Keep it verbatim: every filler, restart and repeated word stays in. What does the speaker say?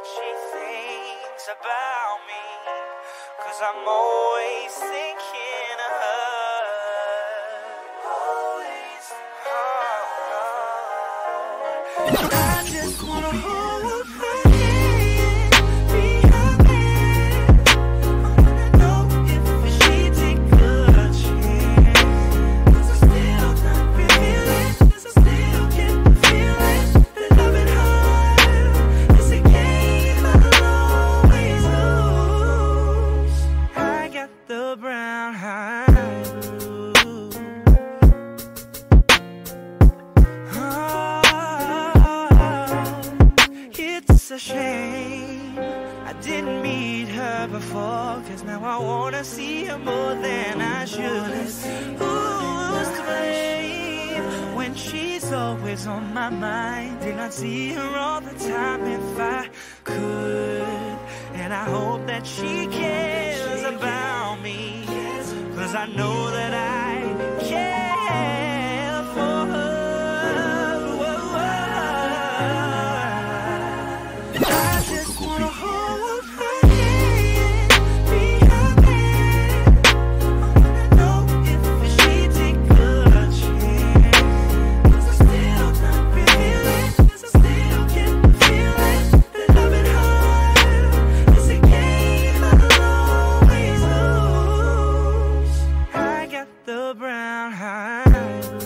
she thinks about me, 'cause I'm always thinking of her. Always. Oh, I just wanna hold her hand, be her man. I wanna know if she take a chance, 'cause I still not feeling, 'cause I still get the feeling that loving her is a game I'll always lose. I got the brown eyes. It's a shame I didn't meet her before, 'cause now I wanna see her more than I should. Who's to blame when she's always on my mind? Did not see her all the time if I could. And I hope that she cares about me, 'cause I know that I care for her. The brown eyes.